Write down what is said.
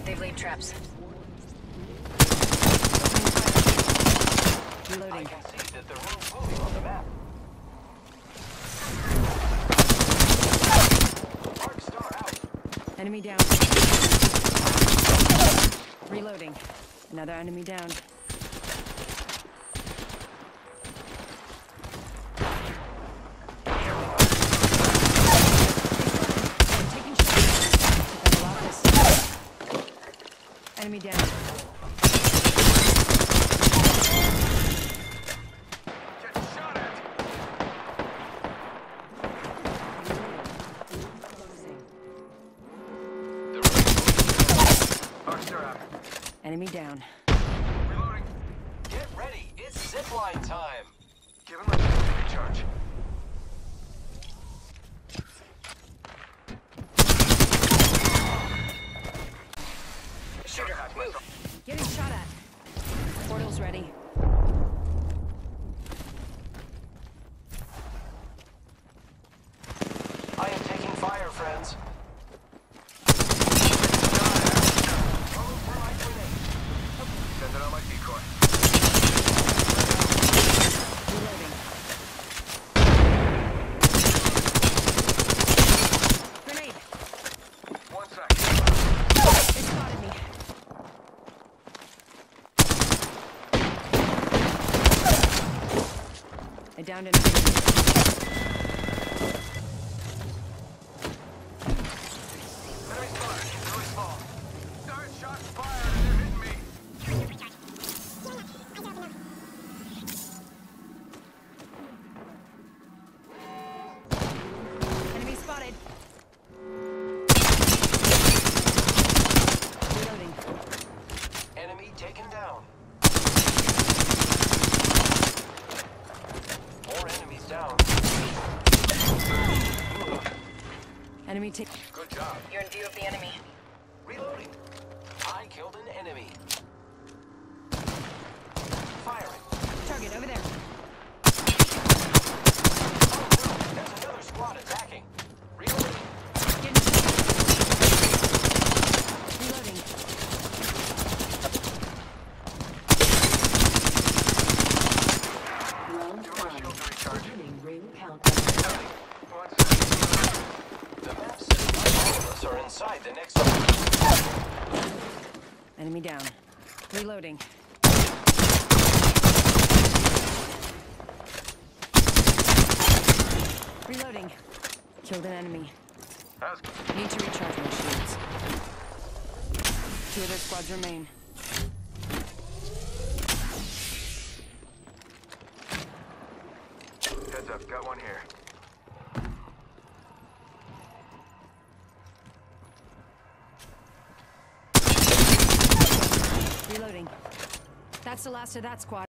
They've laid traps. Reloading. I can see that the room's moving on the map. Arc star out. Enemy down. Reloading. Another enemy down. Taking shots. Enemy down. Get shot at. The room's Arc star out. Enemy down. Reloading. Get ready. It's zipline time. Give him a recharge. Shooter, move. Getting shot at. Portal's ready. I am taking fire, friends. Send it on my decoy. Reloading. Grenade. 1 sec. They spotted me. I downed an enemy. Nice fire. Really small. Start shots fired and they're hitting me. Enemy spotted. Reloading. Enemy taken down. More enemies down. Enemy take. Good job. You're in view of the enemy. Reloading. I killed an enemy. Firing. Target over there. Oh no, there's another squad attacking. Reloading. Getting shot. Reloading. Give my shield to recharge. Ring countdown. 1 sec. The map says all of us are inside the next one. Enemy down. Reloading. Reloading. Killed an enemy. That's Need to recharge my shields. 2 of their squads remain. Heads up, got one here. Reloading. That's the last of that squad.